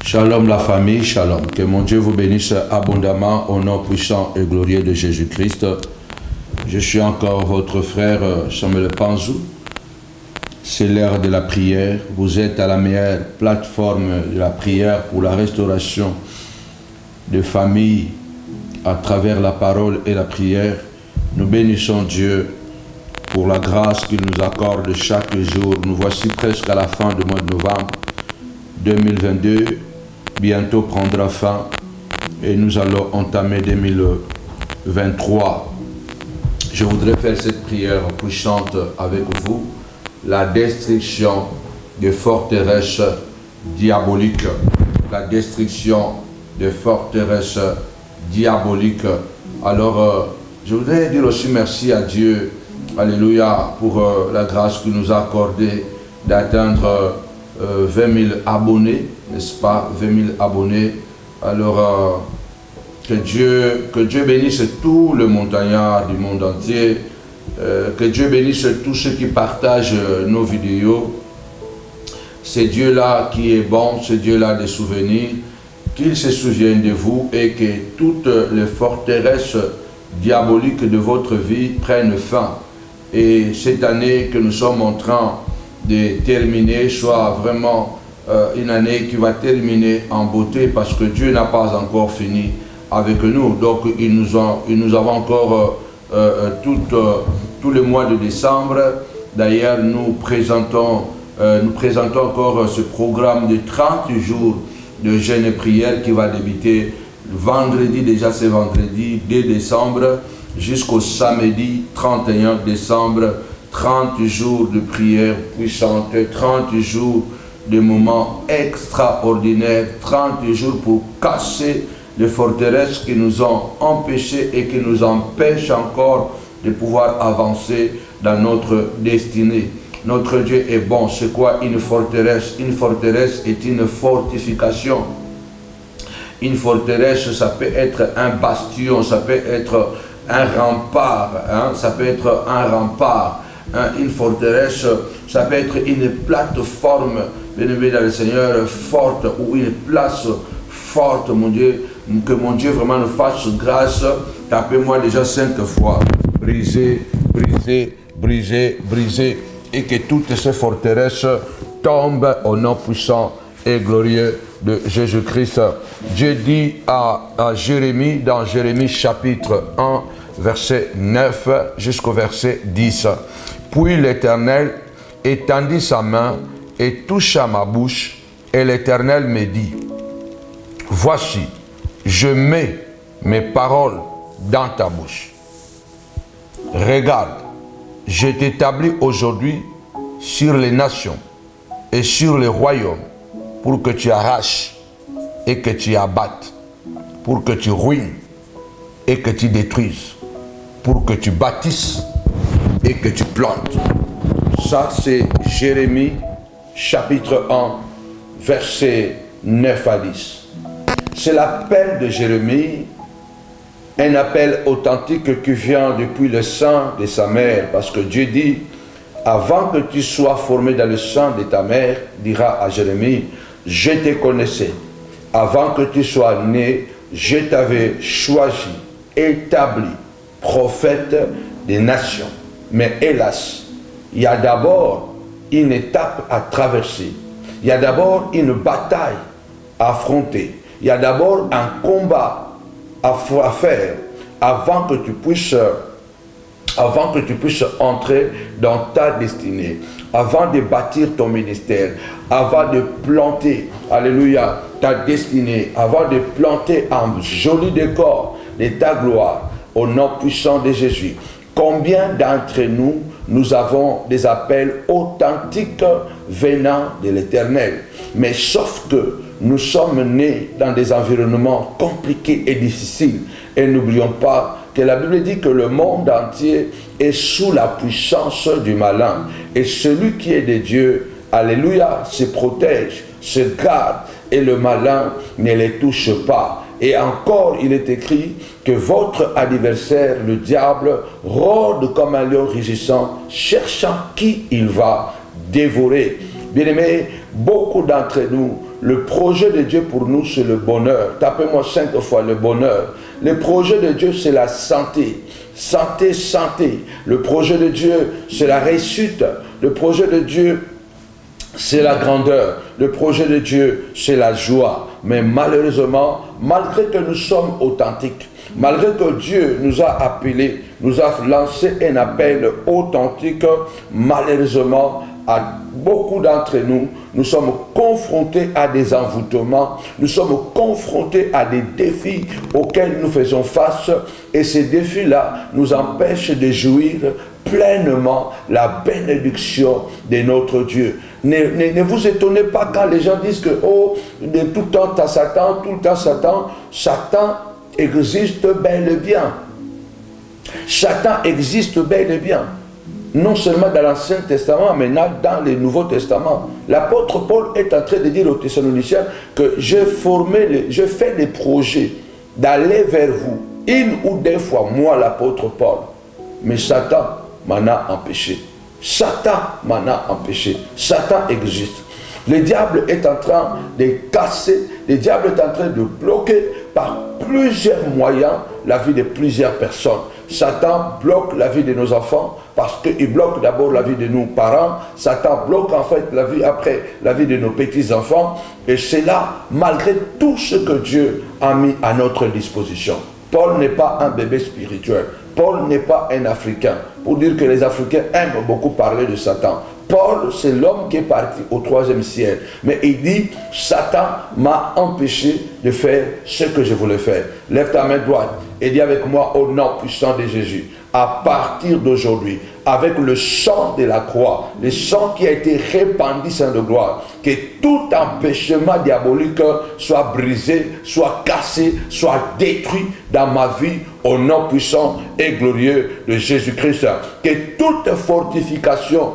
Shalom la famille, shalom. Que mon Dieu vous bénisse abondamment au nom puissant et glorieux de Jésus-Christ. Je suis encore votre frère Samuel Panzou. C'est l'heure de la prière. Vous êtes à la meilleure plateforme de la prière pour la restauration de familles à travers la parole et la prière. Nous bénissons Dieu pour la grâce qu'il nous accorde chaque jour. Nous voici presque à la fin du mois de novembre 2022. Bientôt prendra fin et nous allons entamer 2023. Je voudrais faire cette prière puissante avec vous. La destruction des forteresses diaboliques. La destruction des forteresses diaboliques. Alors, je voudrais dire aussi merci à Dieu, alléluia, pour la grâce qu'il nous a accordée d'atteindre 20 000 abonnés, n'est-ce pas, 20 000 abonnés. Alors, que Dieu bénisse tous les montagnards du monde entier, que Dieu bénisse tous ceux qui partagent nos vidéos. C'est Dieu-là qui est bon, c'est Dieu-là des souvenirs, qu'il se souvienne de vous et que toutes les forteresses diaboliques de votre vie prennent fin. Et cette année que nous sommes en train de terminer soit vraiment une année qui va terminer en beauté parce que Dieu n'a pas encore fini avec nous. Donc il nous avons encore tout le mois de décembre. D'ailleurs nous présentons encore ce programme de 30 jours de jeûne et prière qui va débuter vendredi, déjà c'est vendredi 2 décembre jusqu'au samedi 31 décembre. 30 jours de prière puissante, 30 jours de moments extraordinaires, 30 jours pour casser les forteresses qui nous ont empêchés et qui nous empêchent encore de pouvoir avancer dans notre destinée. Notre Dieu est bon. C'est quoi une forteresse? Une forteresse est une fortification. Une forteresse, ça peut être un bastion, ça peut être un rempart, hein? Ça peut être un rempart. Une forteresse, ça peut être une plateforme, bien-aimé dans le Seigneur, forte, ou une place forte, mon Dieu, que mon Dieu vraiment nous fasse grâce. Tapez-moi déjà 5 fois, briser, briser, briser, briser, et que toutes ces forteresses tombent au nom puissant et glorieux de Jésus-Christ. Dieu dit à Jérémie, dans Jérémie chapitre 1, verset 9 jusqu'au verset 10. Puis l'Éternel étendit sa main et toucha ma bouche, et l'Éternel me dit, voici, je mets mes paroles dans ta bouche. Regarde, je t'établis aujourd'hui sur les nations et sur les royaumes pour que tu arraches et que tu abattes, pour que tu ruines et que tu détruises, pour que tu bâtisses et que tu plantes. Ça, c'est Jérémie, chapitre 1, versets 9 à 10. C'est l'appel de Jérémie, un appel authentique qui vient depuis le sein de sa mère, parce que Dieu dit, avant que tu sois formé dans le sein de ta mère, dira à Jérémie, je te connaissais. Avant que tu sois né, je t'avais choisi, établi, prophète des nations. Mais hélas, il y a d'abord une étape à traverser. Il y a d'abord une bataille à affronter. Il y a d'abord un combat à faire avant que tu puisses entrer dans ta destinée, avant de bâtir ton ministère, avant de planter, alléluia, ta destinée, avant de planter un joli décor de ta gloire, au nom puissant de Jésus. Combien d'entre nous, nous avons des appels authentiques venant de l'Éternel, mais sauf que nous sommes nés dans des environnements compliqués et difficiles. Et n'oublions pas que la Bible dit que le monde entier est sous la puissance du malin. Et celui qui est de Dieu, alléluia, se protège, se garde, et le malin ne les touche pas. Et encore, il est écrit que votre adversaire, le diable, rôde comme un lion rugissant, cherchant qui il va dévorer. Bien-aimés, beaucoup d'entre nous, le projet de Dieu pour nous, c'est le bonheur. Tapez-moi 5 fois le bonheur. Le projet de Dieu, c'est la santé. Santé, santé. Le projet de Dieu, c'est la réussite. Le projet de Dieu, c'est la grandeur. Le projet de Dieu, c'est la joie. Mais malheureusement, malgré que nous sommes authentiques, malgré que Dieu nous a appelés, nous a lancé un appel authentique, malheureusement, à beaucoup d'entre nous, nous sommes confrontés à des envoûtements, nous sommes confrontés à des défis auxquels nous faisons face, et ces défis-là nous empêchent de jouir pleinement la bénédiction de notre Dieu. Ne vous étonnez pas quand les gens disent que oh, de tout temps à Satan, tout le temps Satan. Satan existe bel et bien. Satan existe bel et bien. Non seulement dans l'Ancien Testament, mais dans le Nouveau Testament. L'apôtre Paul est en train de dire aux Thessaloniciens que je fais des projets d'aller vers vous, une ou deux fois, moi l'apôtre Paul. Mais Satan m'en a empêché. Satan m'en a empêché. Satan existe. Le diable est en train de casser, le diable est en train de bloquer par plusieurs moyens la vie de plusieurs personnes. Satan bloque la vie de nos enfants parce qu'il bloque d'abord la vie de nos parents. Satan bloque en fait la vie après la vie de nos petits-enfants. Et c'est là, malgré tout ce que Dieu a mis à notre disposition. Paul n'est pas un bébé spirituel. Paul n'est pas un Africain. Pour dire que les Africains aiment beaucoup parler de Satan. Paul, c'est l'homme qui est parti au 3e ciel. Mais il dit, Satan m'a empêché de faire ce que je voulais faire. Lève ta main droite et dis avec moi au nom puissant de Jésus. À partir d'aujourd'hui, avec le sang de la croix, le sang qui a été répandu, Saint de gloire, que tout empêchement diabolique soit brisé, soit cassé, soit détruit dans ma vie, au nom puissant et glorieux de Jésus-Christ. Que toute fortification,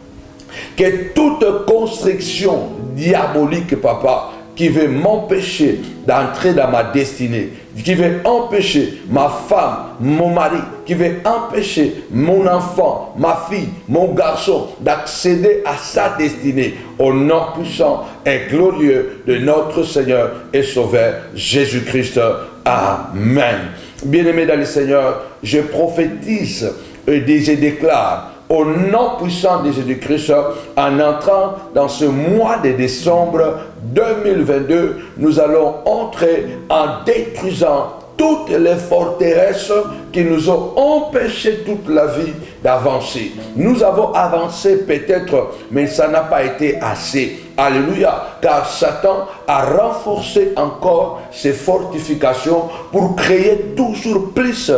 que toute construction diabolique, papa, qui veut m'empêcher d'entrer dans ma destinée, qui veut empêcher ma femme, mon mari, qui veut empêcher mon enfant, ma fille, mon garçon d'accéder à sa destinée, au nom puissant et glorieux de notre Seigneur et Sauveur Jésus-Christ. Amen. Bien-aimés dans le Seigneur, je prophétise et je déclare au nom puissant de Jésus-Christ, en entrant dans ce mois de décembre 2022, nous allons entrer en détruisant toutes les forteresses qui nous ont empêché toute la vie d'avancer. Nous avons avancé peut-être, mais ça n'a pas été assez. Alléluia, car Satan a renforcé encore ses fortifications pour créer toujours plus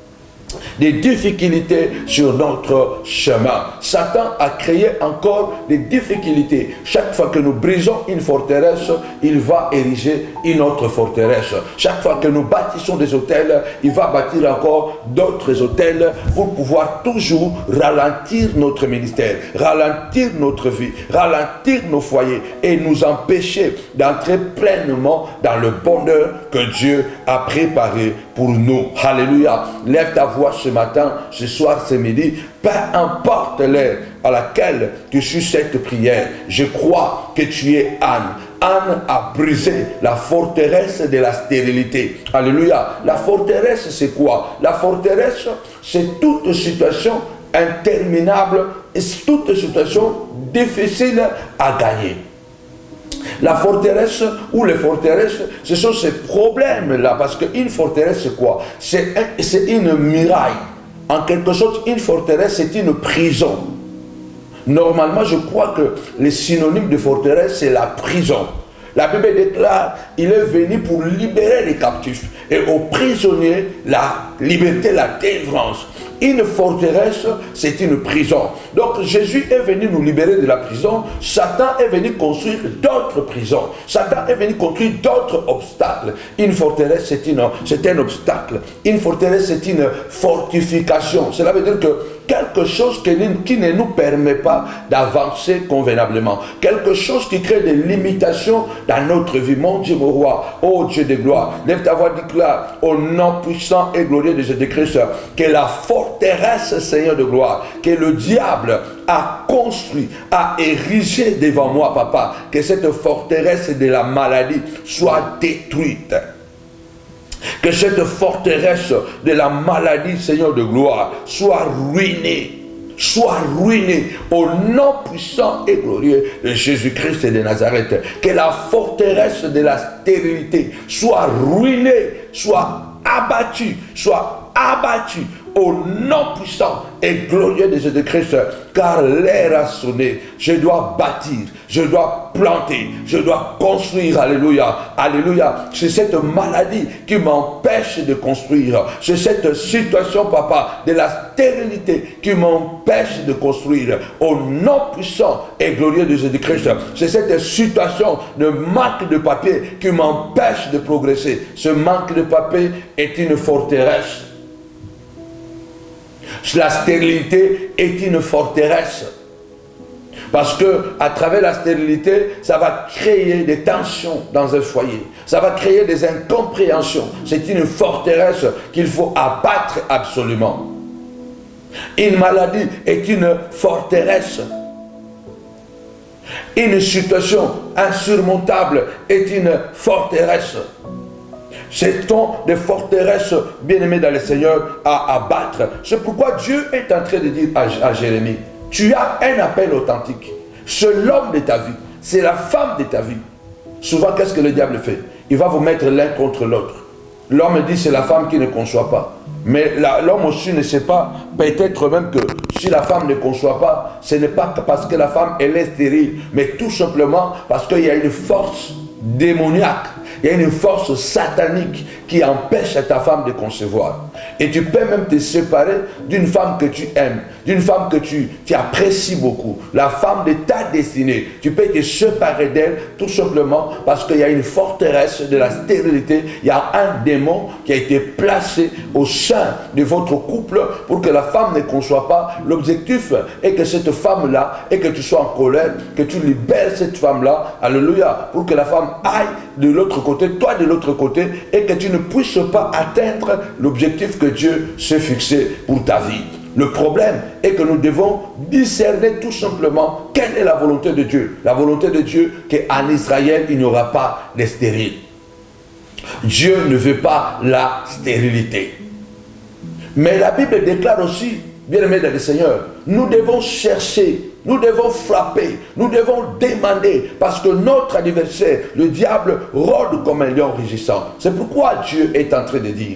des difficultés sur notre chemin. Satan a créé encore des difficultés. Chaque fois que nous brisons une forteresse, il va ériger une autre forteresse. Chaque fois que nous bâtissons des hôtels, il va bâtir encore d'autres hôtels pour pouvoir toujours ralentir notre ministère, ralentir notre vie, ralentir nos foyers et nous empêcher d'entrer pleinement dans le bonheur que Dieu a préparé pour nous. Alléluia. Lève ta voix ce matin, ce soir, ce midi, peu importe l'heure à laquelle tu suis cette prière. Je crois que tu es Anne. Anne a brisé la forteresse de la stérilité. Alléluia. La forteresse, c'est quoi? La forteresse, c'est toute situation interminable et toute situation difficile à gagner. La forteresse ou les forteresses, ce sont ces problèmes-là. Parce qu'une forteresse, c'est quoi? C'est une muraille. En quelque sorte, une forteresse, c'est une prison. Normalement, je crois que le synonyme de forteresse, c'est la prison. La Bible déclare, il est venu pour libérer les captifs et aux prisonniers la liberté, la délivrance. Une forteresse, c'est une prison. Donc Jésus est venu nous libérer de la prison. Satan est venu construire d'autres prisons. Satan est venu construire d'autres obstacles. Une forteresse, c'est un obstacle. Une forteresse, c'est une fortification. Cela veut dire que quelque chose qui ne nous permet pas d'avancer convenablement, quelque chose qui crée des limitations dans notre vie. Mon Dieu, mon roi, ô Dieu de gloire, lève ta voix, déclare au nom puissant et glorieux de Jésus-Christ que la forteresse, Seigneur de gloire, que le diable a construit, a érigé devant moi, papa, que cette forteresse de la maladie soit détruite. Que cette forteresse de la maladie, Seigneur de gloire, soit ruinée. Soit ruinée au nom puissant et glorieux de Jésus-Christ de Nazareth. Que la forteresse de la stérilité soit ruinée, soit abattue, au nom puissant et glorieux de Jésus-Christ, car l'heure a sonné. Je dois bâtir, je dois planter, je dois construire. Alléluia, alléluia. C'est cette maladie qui m'empêche de construire. C'est cette situation, papa, de la stérilité qui m'empêche de construire. Au nom puissant et glorieux de Jésus-Christ, c'est cette situation de manque de papier qui m'empêche de progresser. Ce manque de papier est une forteresse. La stérilité est une forteresse. Parce que à travers la stérilité, ça va créer des tensions dans un foyer. Ça va créer des incompréhensions. C'est une forteresse qu'il faut abattre absolument. Une maladie est une forteresse. Une situation insurmontable est une forteresse. C'est ton des forteresses, bien-aimés dans le Seigneur, à abattre. C'est pourquoi Dieu est en train de dire à Jérémie, tu as un appel authentique. C'est l'homme de ta vie, c'est la femme de ta vie. Souvent, qu'est-ce que le diable fait? Il va vous mettre l'un contre l'autre. L'homme dit c'est la femme qui ne conçoit pas. Mais l'homme aussi ne sait pas, peut-être même que si la femme ne conçoit pas, ce n'est pas parce que la femme elle est stérile, mais tout simplement parce qu'il y a une force démoniaque. Il y a une force satanique qui empêche à ta femme de concevoir. Et tu peux même te séparer d'une femme que tu aimes, d'une femme que tu apprécies beaucoup, la femme de ta destinée. Tu peux te séparer d'elle tout simplement parce qu'il y a une forteresse de la stérilité. Il y a un démon qui a été placé au sein de votre couple pour que la femme ne conçoive pas. L'objectif est que cette femme-là, et que tu sois en colère, que tu libères cette femme-là, alléluia, pour que la femme aille de l'autre côté, toi de l'autre côté, et que tu ne puisses pas atteindre l'objectif que Dieu s'est fixé pour ta vie. Le problème est que nous devons discerner tout simplement quelle est la volonté de Dieu. La volonté de Dieu qu'en Israël, il n'y aura pas de stérile. Dieu ne veut pas la stérilité. Mais la Bible déclare aussi, bien-aimés dans le Seigneur, nous devons chercher, nous devons frapper, nous devons demander, parce que notre adversaire, le diable, rôde comme un lion rugissant. C'est pourquoi Dieu est en train de dire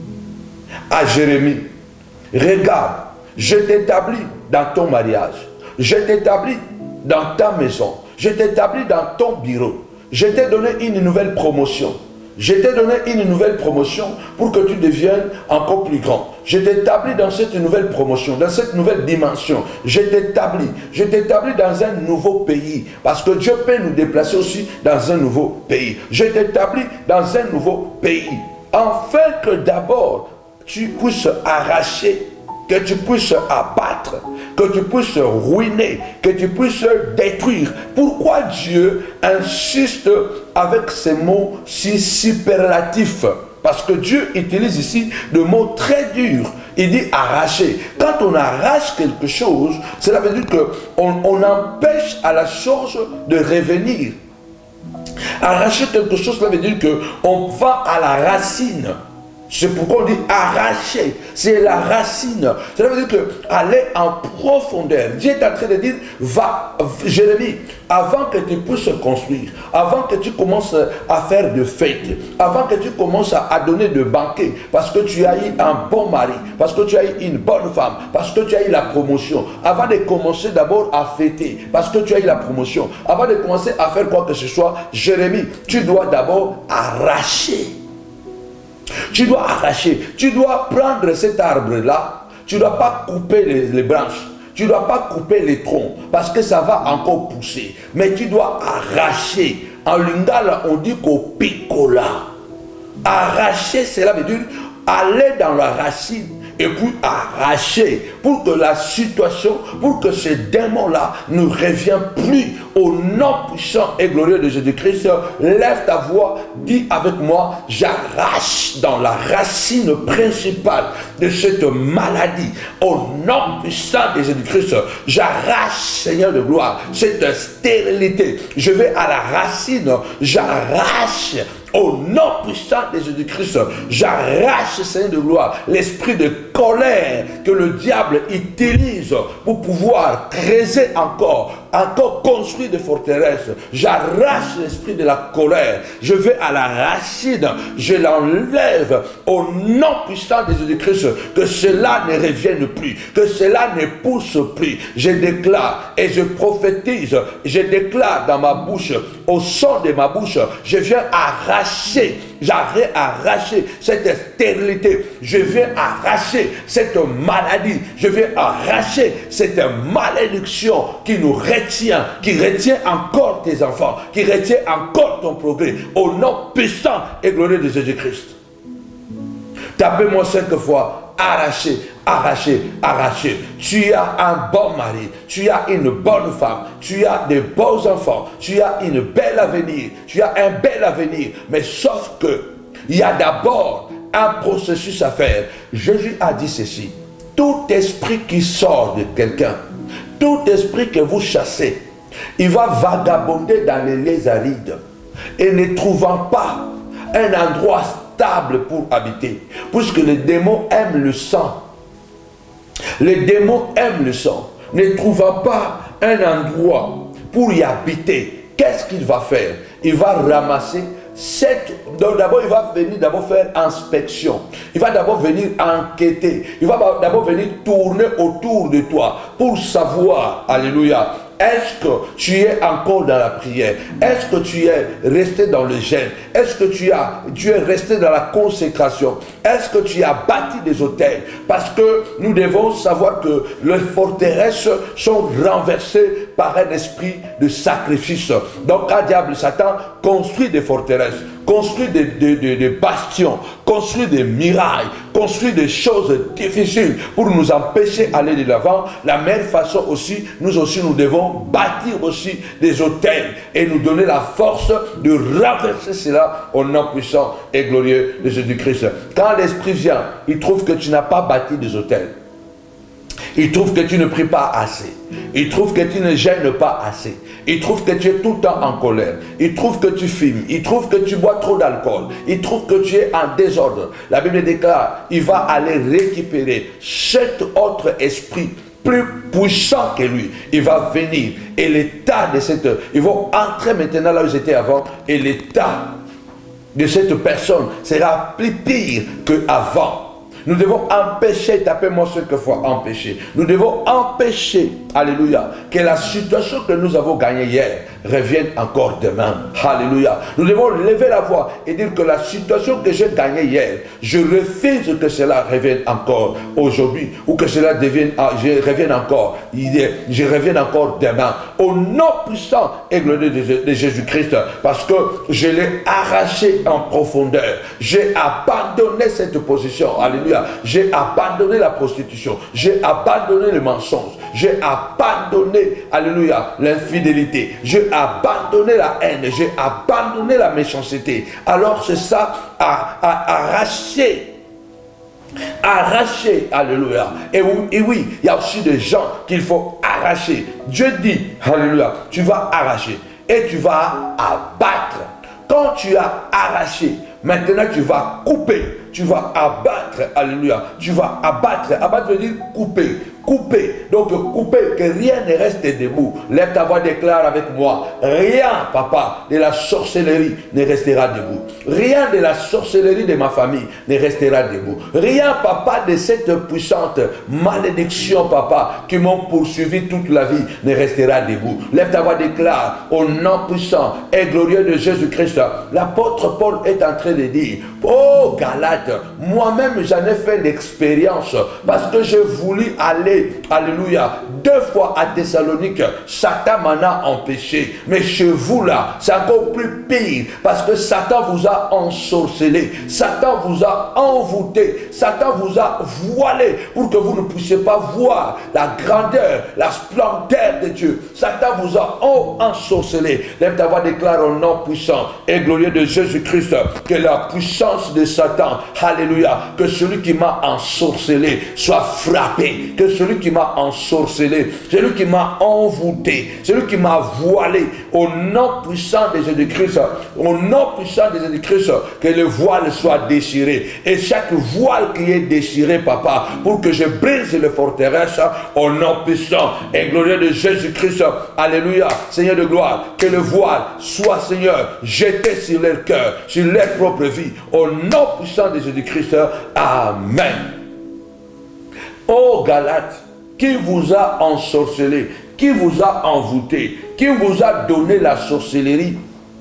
à Jérémie, regarde, je t'établis dans ton mariage, je t'établis dans ta maison, je t'établis dans ton bureau, je t'ai donné une nouvelle promotion. Je t'ai donné une nouvelle promotion pour que tu deviennes encore plus grand. Je t'établis dans cette nouvelle promotion, dans cette nouvelle dimension. Je t'établis dans un nouveau pays. Parce que Dieu peut nous déplacer aussi dans un nouveau pays. Je t'établis dans un nouveau pays. Afin que d'abord, tu puisses arracher, que tu puisses abattre, que tu puisses ruiner, que tu puisses détruire. Pourquoi Dieu insiste avec ces mots si superlatifs? Parce que Dieu utilise ici des mots très durs. Il dit arracher. Quand on arrache quelque chose, cela veut dire qu'on empêche à la chose de revenir. Arracher quelque chose, cela veut dire qu'on va à la racine. C'est pourquoi on dit arracher, c'est la racine. Cela veut dire que aller en profondeur. Dieu est en train de dire, va, Jérémie, avant que tu puisses construire, avant que tu commences à faire de fêtes, avant que tu commences à donner de banquets, parce que tu as eu un bon mari, parce que tu as eu une bonne femme, parce que tu as eu la promotion, avant de commencer d'abord à fêter, parce que tu as eu la promotion, avant de commencer à faire quoi que ce soit, Jérémie, tu dois d'abord arracher. Tu dois arracher, tu dois prendre cet arbre-là, tu ne dois pas couper les branches, tu ne dois pas couper les troncs, parce que ça va encore pousser. Mais tu dois arracher. En lingala, on dit qu'au picola. Arracher, cela veut dire aller dans la racine et puis arracher, pour que la situation, pour que ce démon-là ne revienne plus. Au nom puissant et glorieux de Jésus-Christ, lève ta voix, dis avec moi, j'arrache dans la racine principale de cette maladie. Au nom puissant de Jésus-Christ, j'arrache, Seigneur de gloire, cette stérilité. Je vais à la racine, j'arrache. Au nom puissant de Jésus-Christ, j'arrache, Seigneur de gloire, l'esprit de colère que le diable utilise pour pouvoir creuser encore construire des forteresses. J'arrache l'esprit de la colère. Je vais à la racine, je l'enlève au nom puissant de Jésus-Christ, que cela ne revienne plus, que cela ne pousse plus. Je déclare et je prophétise, je déclare dans ma bouche, au son de ma bouche, je viens arracher, j'arrête arracher cette stérilité, je viens arracher cette maladie, je viens arracher cette malédiction qui nous retient, qui retient encore tes enfants, qui retient encore ton progrès, au nom puissant et glorieux de Jésus-Christ. Tapez-moi 5 fois, arracher, arracher, arracher. Tu as un bon mari, tu as une bonne femme, tu as de beaux enfants, tu as une belle avenir, tu as un bel avenir, mais sauf que il y a d'abord un processus à faire. Jésus a dit ceci: tout esprit qui sort de quelqu'un, tout esprit que vous chassez, il va vagabonder dans les lieux arides et ne trouvant pas un endroit stable pour habiter, puisque les démons aiment le sang. Les démons aiment le sang. Ne trouvant pas un endroit pour y habiter, qu'est-ce qu'il va faire? Il va ramasser donc d'abord il va venir faire inspection. Il va d'abord venir enquêter. Il va d'abord venir tourner autour de toi pour savoir, alléluia, est-ce que tu es encore dans la prière? Est-ce que tu es resté dans le jeûne? Est-ce que tu es resté dans la consécration? Est-ce que tu as bâti des autels? Parce que nous devons savoir que les forteresses sont renversées par un esprit de sacrifice. Donc un diable, Satan, construit des forteresses, construit des bastions, construit des murailles, construit des choses difficiles pour nous empêcher d'aller de l'avant. La même façon aussi, nous devons bâtir aussi des autels et nous donner la force de renverser cela au nom puissant et glorieux de Jésus-Christ. Quand l'esprit vient, il trouve que tu n'as pas bâti des autels. Il trouve que tu ne pries pas assez. Il trouve que tu ne gênes pas assez. Il trouve que tu es tout le temps en colère. Il trouve que tu fumes. Il trouve que tu bois trop d'alcool. Il trouve que tu es en désordre. La Bible déclare, il va aller récupérer cet autre esprit plus puissant que lui. Il va venir et l'état de cette... Ils vont entrer maintenant là où ils étaient avant et l'état de cette personne sera plus pire qu'avant. Nous devons empêcher, tapez-moi 5 fois, empêcher. Nous devons empêcher, alléluia, que la situation que nous avons gagnée hier revienne encore demain. Alléluia. Nous devons lever la voix et dire que la situation que j'ai gagnée hier, je refuse que cela revienne encore aujourd'hui ou que cela revienne encore, je revienne encore demain. Au nom puissant et glorieux de Jésus-Christ, parce que je l'ai arraché en profondeur. J'ai abandonné cette position. Alléluia. J'ai abandonné la prostitution. J'ai abandonné le mensonge. J'ai abandonné, alléluia, l'infidélité. J'ai abandonné la haine. J'ai abandonné la méchanceté. Alors c'est ça, arracher. Arracher, alléluia. Et oui, il y a aussi des gens qu'il faut arracher. Dieu dit, alléluia, tu vas arracher et tu vas abattre. Quand tu as arraché, maintenant tu vas couper. Tu vas abattre, alléluia. Tu vas abattre. Abattre veut dire couper. Couper. Donc couper, que rien ne reste debout. Lève ta voix, déclare avec moi. Rien, papa, de la sorcellerie ne restera debout. Rien de la sorcellerie de ma famille ne restera debout. Rien, papa, de cette puissante malédiction, papa, qui m'ont poursuivi toute la vie ne restera debout. Lève ta voix, déclare au nom puissant et glorieux de Jésus-Christ. L'apôtre Paul est en train de dire, oh Galate, moi-même j'en ai fait l'expérience parce que j'ai voulu aller, alléluia, 2 fois à Thessalonique, Satan m'en a empêché. Mais chez vous là, c'est encore plus pire. Parce que Satan vous a ensorcelé. Satan vous a envoûté. Satan vous a voilé pour que vous ne puissiez pas voir la grandeur, la splendeur de Dieu. Satan vous a ensorcelé. Lève ta voix, déclare au nom puissant et glorieux de Jésus-Christ que la puissance de Satan, alléluia, que celui qui m'a ensorcelé soit frappé, que celui qui m'a ensorcelé, celui qui m'a envoûté, celui qui m'a voilé, au nom puissant de Jésus-Christ, au nom puissant de Jésus-Christ, que le voile soit déchiré. Et chaque voile qui est déchiré, papa, pour que je brise les forteresses, au nom puissant et glorieux de Jésus-Christ, alléluia, Seigneur de gloire, que le voile soit, Seigneur, jeté sur leur cœur, sur leur propre vie, au nom puissant de Jésus-Christ, amen. Ô Galates, qui vous a ensorcelé, qui vous a envoûté, qui vous a donné la sorcellerie?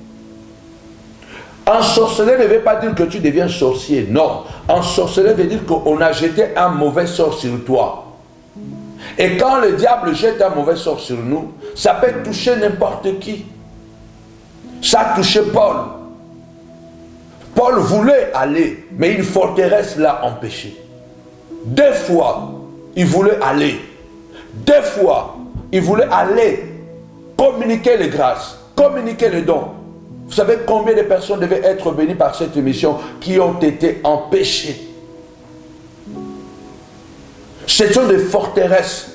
Ensorceler ne veut pas dire que tu deviens sorcier, non. Ensorceler veut dire qu'on a jeté un mauvais sort sur toi. Et quand le diable jette un mauvais sort sur nous, ça peut toucher n'importe qui. Ça a touché Paul. Paul voulait aller, mais une forteresse l'a empêché. 2 fois, il voulait aller. 2 fois, il voulait aller communiquer les grâces, communiquer les dons. Vous savez combien de personnes devaient être bénies par cette mission qui ont été empêchées? Ce sont des forteresses.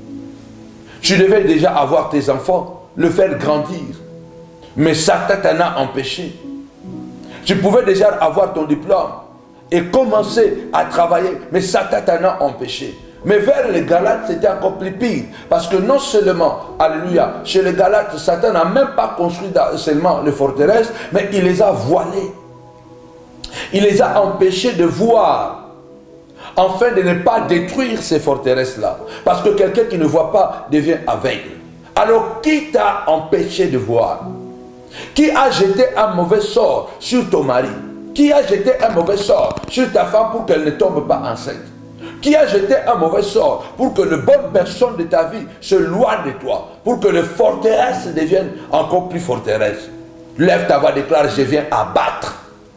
Tu devais déjà avoir tes enfants, le faire grandir. Mais Satan t'en a empêché. Tu pouvais déjà avoir ton diplôme et commencer à travailler, mais Satan t'en a empêché. Mais vers les Galates, c'était encore plus pire. Parce que non seulement, alléluia, chez les Galates, Satan n'a même pas construit seulement les forteresses, mais il les a voilées. Il les a empêchés de voir, afin de ne pas détruire ces forteresses-là. Parce que quelqu'un qui ne voit pas devient aveugle. Alors, qui t'a empêché de voir? Qui a jeté un mauvais sort sur ton mari? Qui a jeté un mauvais sort sur ta femme pour qu'elle ne tombe pas enceinte? Qui a jeté un mauvais sort pour que les bonnes personnes de ta vie se loignent de toi, pour que les forteresses deviennent encore plus forteresses? Lève ta voix, déclare: je viens abattre.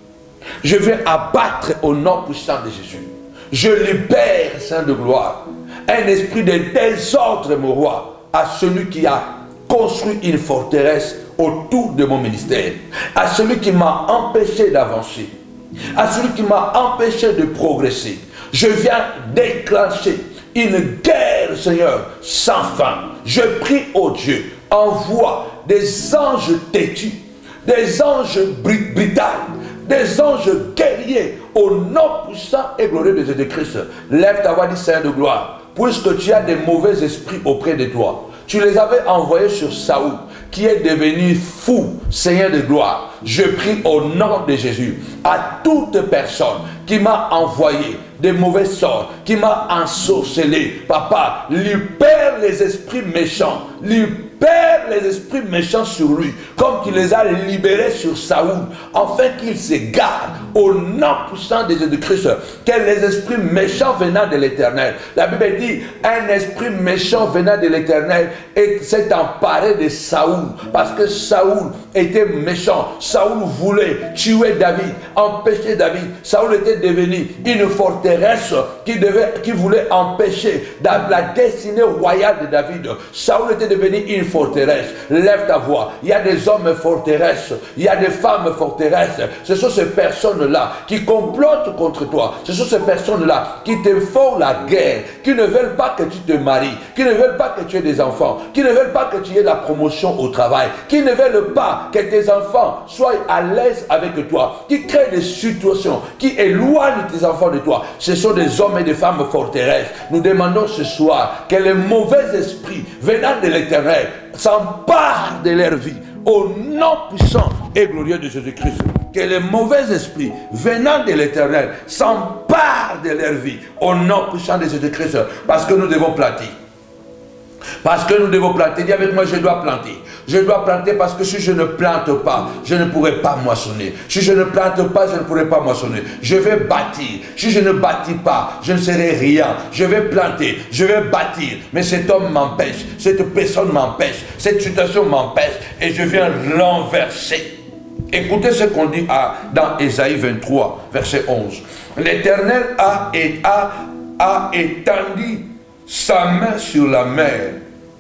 Je viens abattre au nom puissant de Jésus. Je libère, Saint de gloire, un esprit de désordre, mon roi, à celui qui a construit une forteresse autour de mon ministère, à celui qui m'a empêché d'avancer, à celui qui m'a empêché de progresser. Je viens déclencher une guerre, Seigneur, sans fin. Je prie, ô Dieu, envoie des anges têtus, des anges brutaux, des anges guerriers, au nom puissant et glorieux de Jésus-Christ. Lève ta voix, dit Seigneur de gloire, puisque tu as des mauvais esprits auprès de toi. Tu les avais envoyés sur Saoul, qui est devenu fou, Seigneur de gloire. Je prie au nom de Jésus, à toute personne qui m'a envoyé des mauvais sorts, qui m'a ensorcelé, papa, libère les esprits méchants, libère les esprits méchants sur lui, comme tu les as libérés sur Saoul, afin qu'il s'égare au nom puissant de Jésus-Christ, que les esprits méchants venant de l'Éternel. La Bible dit, un esprit méchant venant de l'Éternel s'est emparé de Saoul, parce que Saoul était méchant. Saoul voulait tuer David, empêcher David. Saoul était devenu une forteresse qui voulait empêcher la destinée royale de David. Saoul était devenu une forteresse. Lève ta voix. Il y a des hommes forteresses, il y a des femmes forteresses. Ce sont ces personnes-là qui complotent contre toi. Ce sont ces personnes-là qui te font la guerre, qui ne veulent pas que tu te maries, qui ne veulent pas que tu aies des enfants, qui ne veulent pas que tu aies la promotion au travail, qui ne veulent pas que tes enfants soient à l'aise avec toi, qui créent des situations, qui éloignent tes enfants de toi. Ce sont des hommes et des femmes forteresses. Nous demandons ce soir que les mauvais esprits venant de l'Éternel s'emparent de leur vie au nom puissant et glorieux de Jésus-Christ. Que les mauvais esprits venant de l'Éternel s'emparent de leur vie au nom puissant de Jésus-Christ, parce que nous devons planter. Parce que nous devons planter. Dis avec moi, je dois planter. Je dois planter parce que si je ne plante pas, je ne pourrai pas moissonner. Si je ne plante pas, je ne pourrai pas moissonner. Je vais bâtir. Si je ne bâtis pas, je ne serai rien. Je vais planter, je vais bâtir. Mais cet homme m'empêche, cette personne m'empêche, cette situation m'empêche et je viens renverser. Écoutez ce qu'on dit dans Ésaïe 23, verset 11. L'Éternel a étendu sa main sur la mer.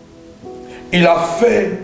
Il a fait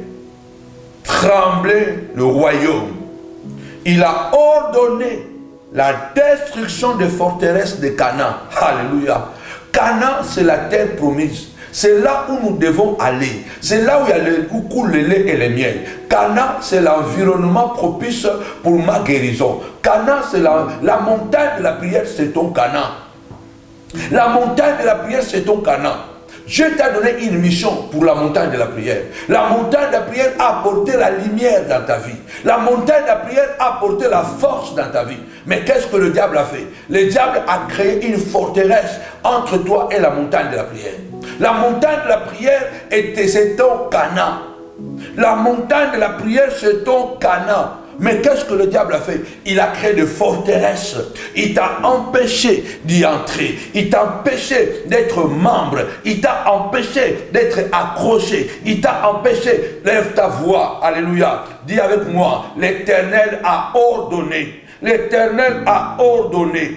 trembler le royaume. Il a ordonné la destruction des forteresses de Canaan. Alléluia. Canaan, c'est la terre promise. C'est là où nous devons aller. C'est là où coule le lait et le miel. Canaan, c'est l'environnement propice pour ma guérison. Canaan, c'est la montagne de la prière, c'est ton Canaan. La montagne de la prière, c'est ton Canaan. Dieu t'a donné une mission pour la montagne de la prière. La montagne de la prière a apporté la lumière dans ta vie. La montagne de la prière a apporté la force dans ta vie. Mais qu'est-ce que le diable a fait? Le diable a créé une forteresse entre toi et la montagne de la prière. La montagne de la prière, c'est ton Canaan. La montagne de la prière, c'est ton Canaan. Mais qu'est-ce que le diable a fait? Il a créé des forteresses. Il t'a empêché d'y entrer. Il t'a empêché d'être membre. Il t'a empêché d'être accroché. Il t'a empêché. Lève ta voix. Alléluia. Dis avec moi. L'Éternel a ordonné. L'Éternel a ordonné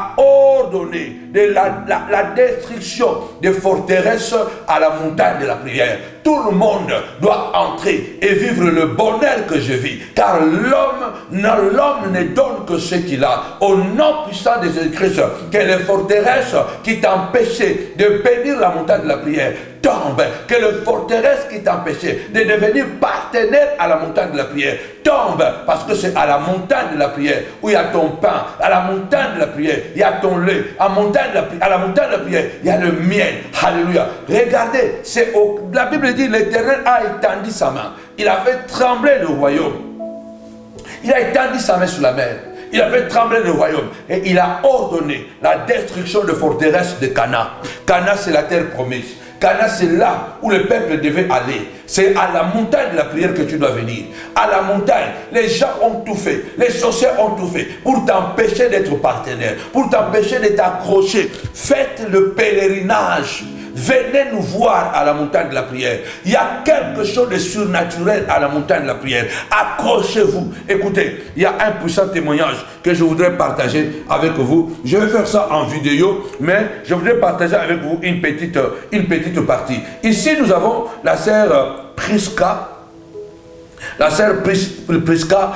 de la destruction des forteresses à la montagne de la prière. Tout le monde doit entrer et vivre le bonheur que je vis. Car l'homme ne donne que ce qu'il a. Au nom puissant de Jésus-Christ, que les forteresses qui t'empêchaient de bénir la montagne de la prière tombent. Que les forteresses qui t'empêchaient de devenir partenaire à la montagne de la prière tombent. Parce que c'est à la montagne de la prière où il y a ton pain. À la montagne de la prière, il y a ton lait. À la montagne de la prière, il y a le miel. Alléluia. Regardez, la Bible dit l'Éternel a étendu sa main. Il a fait trembler le royaume. Il a étendu sa main sur la mer. Il a fait trembler le royaume. Et il a ordonné la destruction de forteresses de Canaan. Canaan, c'est la terre promise. Canaan, c'est là où le peuple devait aller. C'est à la montagne de la prière que tu dois venir. À la montagne, les gens ont tout fait. Les sorciers ont tout fait pour t'empêcher d'être partenaire, pour t'empêcher de t'accrocher. Faites le pèlerinage. Venez nous voir à la montagne de la prière. Il y a quelque chose de surnaturel à la montagne de la prière. Accrochez-vous. Écoutez, il y a un puissant témoignage que je voudrais partager avec vous. Je vais faire ça en vidéo, mais je voudrais partager avec vous une petite partie. Ici, nous avons la sœur Prisca. La sœur Prisca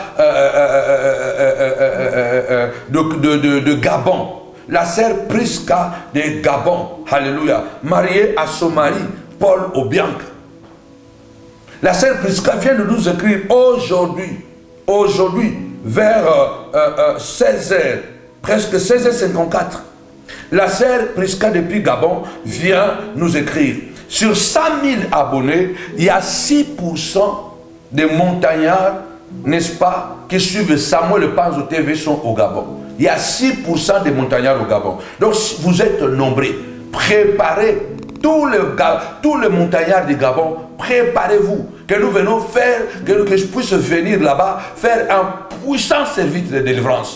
de Gabon. La sœur Prisca de Gabon, alléluia, mariée à son mari, Paul Obiang. La sœur Prisca vient de nous écrire aujourd'hui, vers 16h, presque 16h54. La sœur Prisca depuis Gabon vient nous écrire. Sur 100 000 abonnés, il y a 6% des montagnards, n'est-ce pas, qui suivent Samuel Panzo TV sont au Gabon. Il y a 6% des montagnards au Gabon. Donc, vous êtes nombreux. Préparez tous les montagnards du Gabon. Préparez-vous. Que nous venons faire, que je puisse venir là-bas, faire un puissant service de délivrance.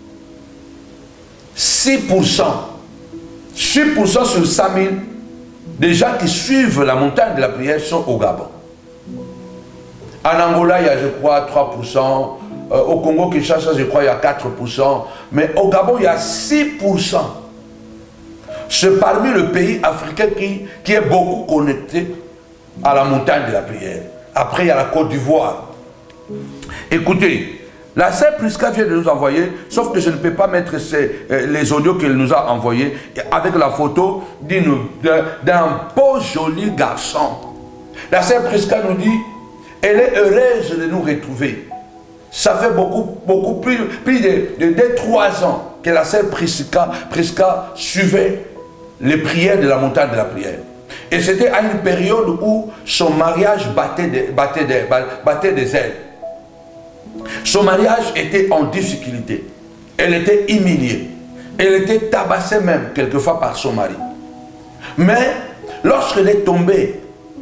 6%. 6% sur 100 000 des gens qui suivent la montagne de la prière sont au Gabon. En Angola, il y a, je crois, 3%. Au Congo-Kinshasa, je crois, il y a 4%. Mais au Gabon, il y a 6%. C'est parmi le pays africain qui est beaucoup connecté à la montagne de la prière. Après, il y a la Côte d'Ivoire. Écoutez, la sœur Prisca vient de nous envoyer, sauf que je ne peux pas mettre les audios qu'elle nous a envoyés, avec la photo d'un beau, joli garçon. La sœur Prisca nous dit, elle est heureuse de nous retrouver. Ça fait beaucoup plus de 3 ans que la sœur Prisca suivait les prières de la montagne de la prière. Et c'était à une période où son mariage battait des ailes. Son mariage était en difficulté. Elle était humiliée. Elle était tabassée même quelquefois par son mari. Mais lorsqu'elle est tombée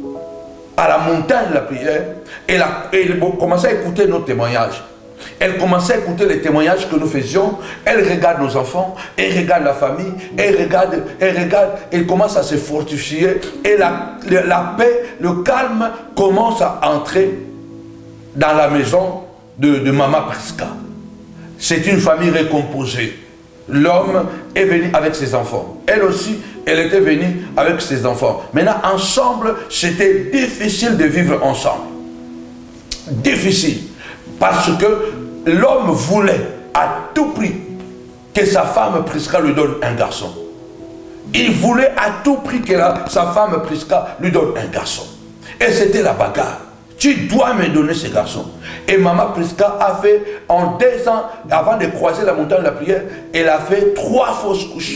à la montagne de la prière, elle commençait à écouter nos témoignages. Elle commençait à écouter les témoignages que nous faisions. Elle regarde nos enfants, elle regarde la famille, elle regarde, elle commence à se fortifier. Et la paix, le calme commence à entrer dans la maison de Maman Prisca. C'est une famille recomposée. L'homme est venu avec ses enfants. Elle aussi, elle était venue avec ses enfants. Maintenant, ensemble, c'était difficile de vivre ensemble. Difficile. Parce que l'homme voulait à tout prix que sa femme Prisca lui donne un garçon. Il voulait à tout prix que sa femme Prisca lui donne un garçon. Et c'était la bagarre. Tu dois me donner ce garçon. Et Maman Prisca a fait, en 2 ans, avant de croiser la montagne de la prière, elle a fait 3 fausses couches.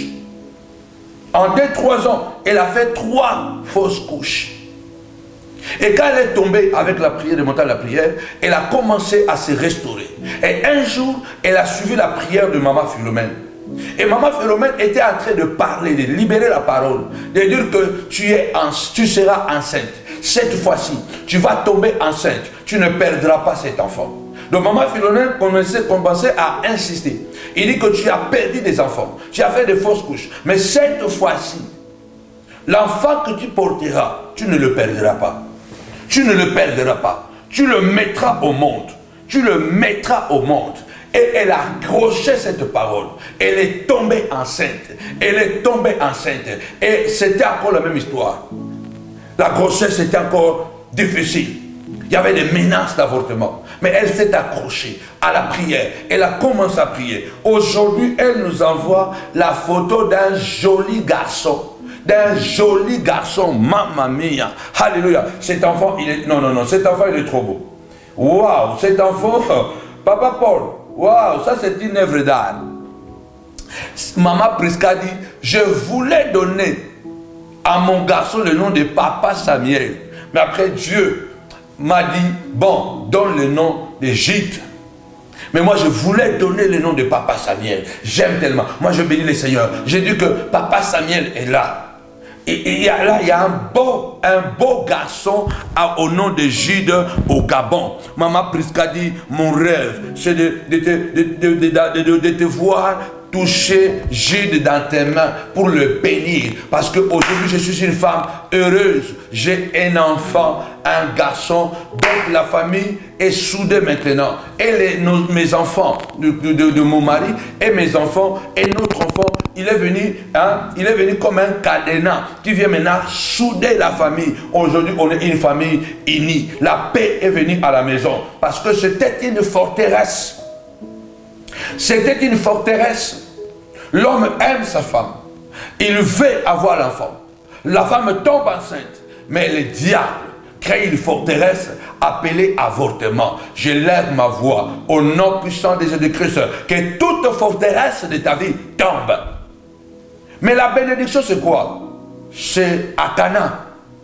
En 2-3 ans, elle a fait 3 fausses couches. Et quand elle est tombée avec la prière de montagne de la prière, elle a commencé à se restaurer. Et un jour, elle a suivi la prière de Maman Philomène. Et Maman Philomène était en train de parler, de libérer la parole, de dire que tu seras enceinte. Cette fois-ci, tu vas tomber enceinte. Tu ne perdras pas cet enfant. Donc Maman Philomène commençait à insister. Il dit que tu as perdu des enfants. Tu as fait des fausses couches. Mais cette fois-ci, l'enfant que tu porteras, tu ne le perdras pas. Tu ne le perdras pas. Tu le mettras au monde. Tu le mettras au monde. Et elle a accroché cette parole. Elle est tombée enceinte. Elle est tombée enceinte. Et c'était encore la même histoire. La grossesse était encore difficile. Il y avait des menaces d'avortement. Mais elle s'est accrochée à la prière. Elle a commencé à prier. Aujourd'hui, elle nous envoie la photo d'un joli garçon. D'un joli garçon. Mamma mia. Alléluia. Cet enfant, il est... Non. Cet enfant, il est trop beau. Waouh. Cet enfant... Papa Paul. Waouh. Ça, c'est une œuvre d'art. Maman Prisca dit, je voulais donner à mon garçon le nom de Papa Samuel. Mais après, Dieu m'a dit, bon, donne le nom de Gîte. Mais moi, je voulais donner le nom de Papa Samuel. J'aime tellement. Moi, je bénis le Seigneur. J'ai dit que Papa Samuel est là. Et là, il y a un beau garçon au nom de Gide au Gabon. Maman Prisca dit, mon rêve, c'est de te voir toucher Gide dans tes mains pour le bénir. Parce qu'aujourd'hui, je suis une femme heureuse. J'ai un enfant, un garçon. Donc la famille est soudée maintenant. Et mes enfants de mon mari et mes enfants et notre enfant, il est venu comme un cadenas qui vient maintenant souder la famille. Aujourd'hui, on est une famille unie. La paix est venue à la maison. Parce que c'était une forteresse. C'était une forteresse. L'homme aime sa femme. Il veut avoir l'enfant. La femme tombe enceinte. Mais le diable crée une forteresse appelée avortement. Je lève ma voix au nom puissant de Jésus-Christ. Que toute forteresse de ta vie tombe. Mais la bénédiction, c'est quoi? C'est à Cana.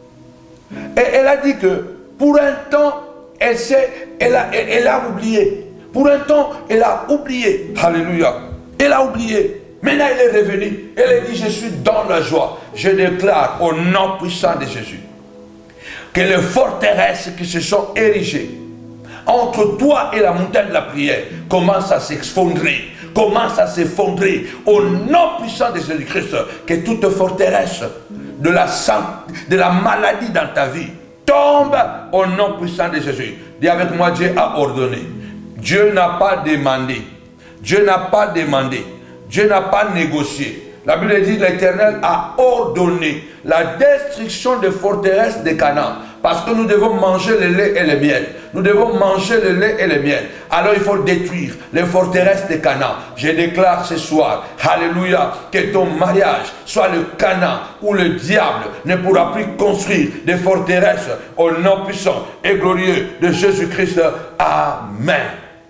Et elle a dit que pour un temps, elle a oublié. Pour un temps, elle a oublié. Alléluia. Elle a oublié. Maintenant, elle est revenue. Elle a dit, je suis dans la joie. Je déclare au nom puissant de Jésus que les forteresses qui se sont érigées entre toi et la montagne de la prière commencent à s'effondrer. Commence à s'effondrer au nom puissant de Jésus-Christ. Que toute forteresse de la maladie dans ta vie tombe au nom puissant de Jésus. Dis avec moi, Dieu a ordonné. Dieu n'a pas demandé. Dieu n'a pas demandé. Dieu n'a pas négocié. La Bible dit l'Éternel a ordonné la destruction des forteresses de Canaan. Parce que nous devons manger le lait et le miel. Nous devons manger le lait et le miel. Alors il faut détruire les forteresses de Canaan. Je déclare ce soir, alléluia, que ton mariage soit le Canaan où le diable ne pourra plus construire des forteresses au nom puissant et glorieux de Jésus-Christ. Amen.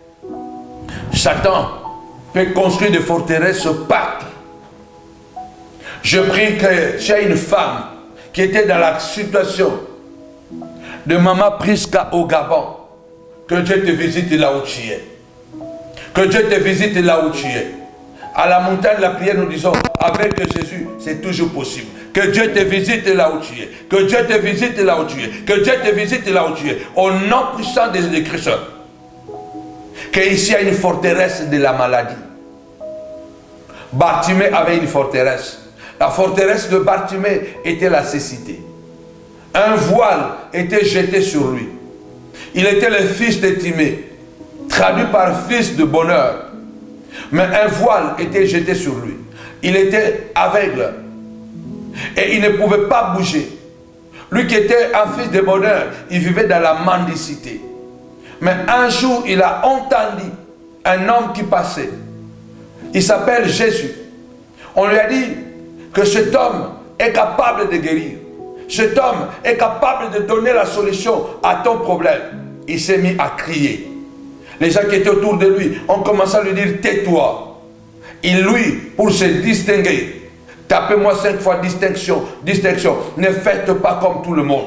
Satan peut construire des forteresses partout. Je prie que tu aies une femme qui était dans la situation de Maman Prisca au Gabon. Que Dieu te visite là où tu es. Que Dieu te visite là où tu es. À la montagne de la prière, nous disons, avec Jésus, c'est toujours possible. Que Dieu te visite là où tu es. Que Dieu te visite là où tu es. Que Dieu te visite là où tu es. Au nom puissant des Christ. Qu'ici, il y a une forteresse de la maladie. Bartimée avait une forteresse. La forteresse de Bartimée était la cécité. Un voile était jeté sur lui. Il était le fils de Timée, traduit par fils de bonheur. Mais un voile était jeté sur lui. Il était aveugle. Et il ne pouvait pas bouger. Lui qui était un fils de bonheur, il vivait dans la mendicité. Mais un jour, il a entendu un homme qui passait. Il s'appelle Jésus. On lui a dit que cet homme est capable de guérir. Cet homme est capable de donner la solution à ton problème. Il s'est mis à crier. Les gens qui étaient autour de lui ont commencé à lui dire, tais-toi. Et lui, pour se distinguer, tapez-moi 5 fois distinction, distinction. Ne faites pas comme tout le monde.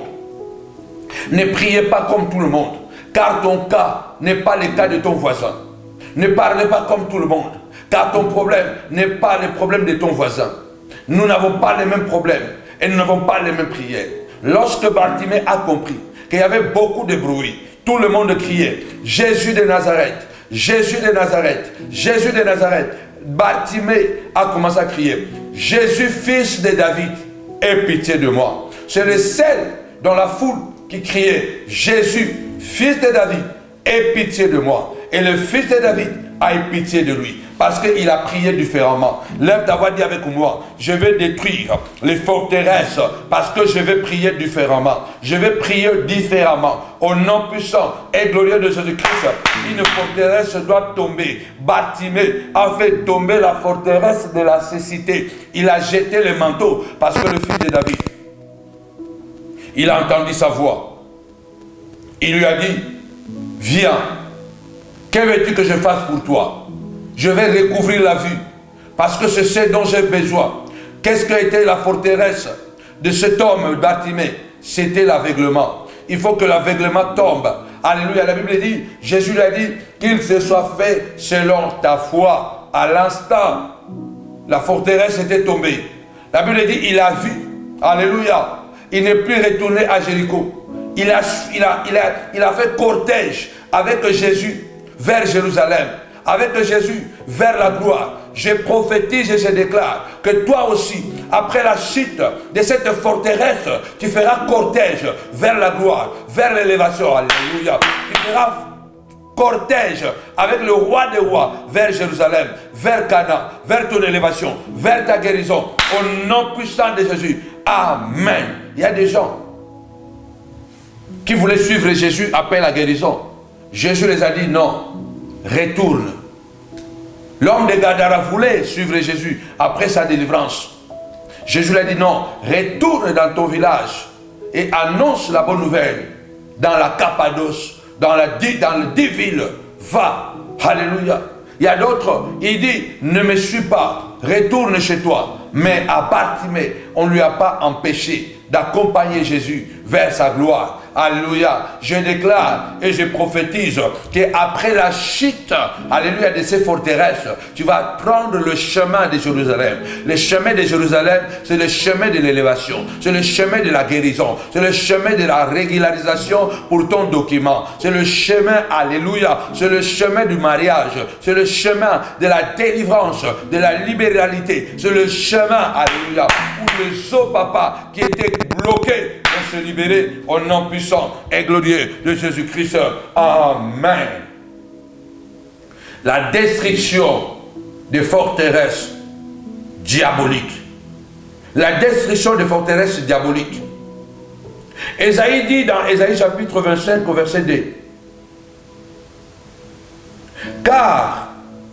Ne priez pas comme tout le monde. Car ton cas n'est pas le cas de ton voisin. Ne parlez pas comme tout le monde. Car ton problème n'est pas le problème de ton voisin. Nous n'avons pas les mêmes problèmes. Et nous n'avons pas les mêmes prières. Lorsque Bartimée a compris qu'il y avait beaucoup de bruit, tout le monde criait, Jésus de Nazareth, Jésus de Nazareth, Jésus de Nazareth. Bartimée a commencé à crier, Jésus fils de David, aie pitié de moi. C'est le seul dans la foule qui criait, Jésus fils de David, aie pitié de moi. Et le fils de David a eu pitié de lui. Parce qu'il a prié différemment. Lève ta voix, dis avec moi, je vais détruire les forteresses parce que je vais prier différemment. Je vais prier différemment. Au nom puissant et glorieux de Jésus-Christ, une forteresse doit tomber. Bartimée a fait tomber la forteresse de la cécité. Il a jeté le manteau parce que le fils de David, il a entendu sa voix. Il lui a dit, viens, que veux-tu que je fasse pour toi? Je vais recouvrir la vue, parce que c'est ce dont j'ai besoin. Qu'est-ce qu'a été la forteresse de cet homme Bartimée? C'était l'aveuglement. Il faut que l'aveuglement tombe. Alléluia. La Bible dit, Jésus lui a dit qu'il se soit fait selon ta foi. À l'instant, la forteresse était tombée. La Bible dit, il a vu. Alléluia. Il n'est plus retourné à Jéricho. Il a fait cortège avec Jésus vers Jérusalem. Avec Jésus vers la gloire. Je prophétise et je déclare que toi aussi, après la chute de cette forteresse, tu feras cortège vers la gloire, vers l'élévation. Alléluia. Tu feras cortège avec le roi des rois vers Jérusalem, vers Cana, vers ton élévation, vers ta guérison. Au nom puissant de Jésus. Amen. Il y a des gens qui voulaient suivre Jésus après la guérison. Jésus les a dit non. Retourne. L'homme de Gadara voulait suivre Jésus après sa délivrance. Jésus lui a dit non, retourne dans ton village et annonce la bonne nouvelle dans la Cappadoce, dans les 10 villes. Va. Alléluia. Il y a d'autres, il dit, ne me suis pas, retourne chez toi. Mais à Bartimée, on ne lui a pas empêché d'accompagner Jésus vers sa gloire. Alléluia. Je déclare et je prophétise qu'après la chute, alléluia, de ces forteresses, tu vas prendre le chemin de Jérusalem. Le chemin de Jérusalem, c'est le chemin de l'élévation. C'est le chemin de la guérison. C'est le chemin de la régularisation pour ton document. C'est le chemin, alléluia, c'est le chemin du mariage. C'est le chemin de la délivrance, de la libéralité. C'est le chemin, alléluia, où les os, papa, qui étaient bloqués, vont se libérer au nom puissant et glorieux de Jésus-Christ. Amen. La destruction des forteresses diaboliques. La destruction des forteresses diaboliques. Ésaïe dit dans Ésaïe chapitre 25 au verset 2. Car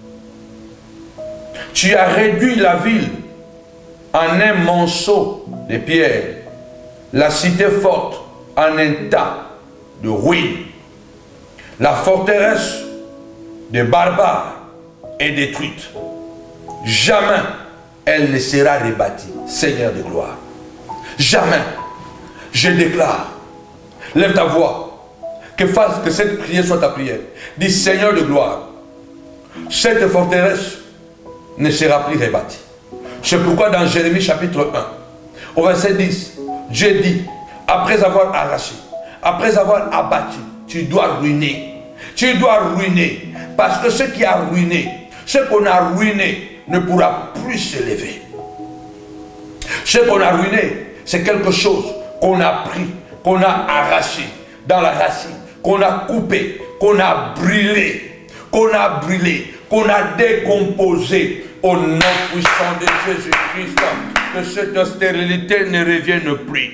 tu as réduit la ville en un monceau de pierres, la cité forte en un tas de ruines. La forteresse des barbares est détruite. Jamais elle ne sera rebâtie. Seigneur de gloire. Jamais. Je déclare. Lève ta voix. Que cette prière soit ta prière. Dis Seigneur de gloire. Cette forteresse ne sera plus rebâti. C'est pourquoi dans Jérémie chapitre 1, au verset 10, Dieu dit, après avoir arraché, après avoir abattu, tu dois ruiner. Tu dois ruiner. Parce que ce qui a ruiné, ce qu'on a ruiné ne pourra plus se lever. Ce qu'on a ruiné, c'est quelque chose qu'on a pris, qu'on a arraché dans la racine, qu'on a coupé, qu'on a brûlé, qu'on a décomposé au nom puissant de Jésus-Christ. Que cette stérilité ne revienne plus.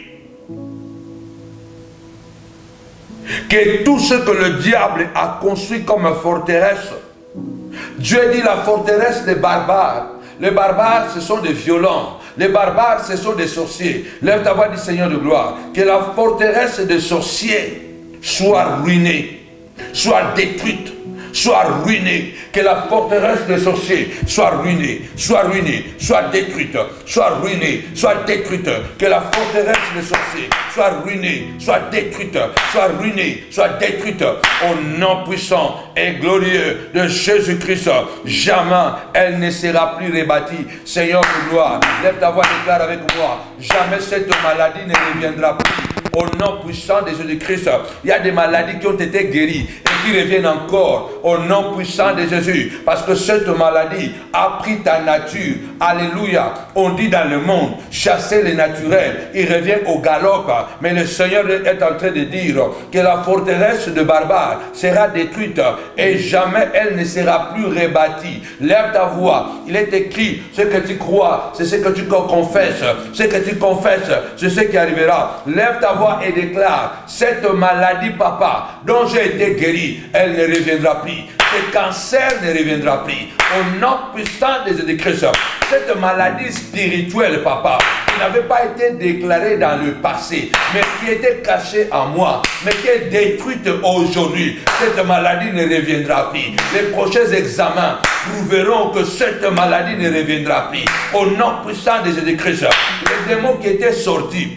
Que tout ce que le diable a construit comme forteresse, Dieu dit la forteresse des barbares. Les barbares, ce sont des violents. Les barbares, ce sont des sorciers. Lève ta voix du Seigneur de gloire. Que la forteresse des sorciers soit ruinée, soit détruite, soit ruinée. Que la forteresse des sorciers soit ruinée, soit ruinée, soit détruite, soit ruinée, soit détruite. Que la forteresse des sorciers soit ruinée, soit détruite, soit ruinée, soit détruite. Au nom puissant et glorieux de Jésus-Christ, jamais elle ne sera plus rebâtie. Seigneur de gloire, lève ta voix, déclare avec moi, jamais cette maladie ne reviendra plus. Au nom puissant de Jésus-Christ, il y a des maladies qui ont été guéries et qui reviennent encore au nom puissant de Jésus. Parce que cette maladie a pris ta nature. Alléluia. On dit dans le monde, chasser le naturel, il revient au galop. Mais le Seigneur est en train de dire que la forteresse de barbares sera détruite et jamais elle ne sera plus rebâtie. Lève ta voix. Il est écrit, ce que tu crois, c'est ce que tu confesses. Ce que tu confesses, c'est ce qui arrivera. Lève ta voix et déclare, cette maladie, papa, dont j'ai été guéri, elle ne reviendra plus. Ce cancer ne reviendra plus. Au nom puissant de Jésus-Christ, cette maladie spirituelle, papa, qui n'avait pas été déclarée dans le passé, mais qui était cachée en moi, mais qui est détruite aujourd'hui, cette maladie ne reviendra plus. Les prochains examens prouveront que cette maladie ne reviendra plus. Au nom puissant de Jésus-Christ, les démons qui étaient sortis,